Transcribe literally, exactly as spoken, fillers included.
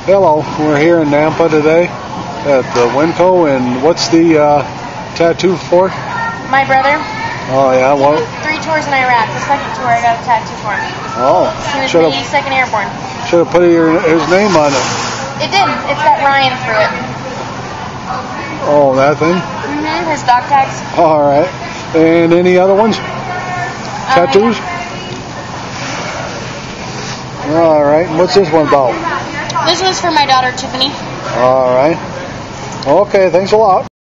Hello, we're here in Nampa today at the wico, and what's the uh, tattoo for? My brother. Oh yeah, well. Three tours in Iraq. The second tour I got a tattoo for him. Oh. He was the second airborne. Should have put your, his name on it. It did. It's got Ryan through it. Oh, that thing? Mm-hmm. His dog tags. All right. And any other ones? Um, Tattoos? Yeah. All right. And what's this one about? This one's for my daughter, Tiffany. All right. Okay, thanks a lot.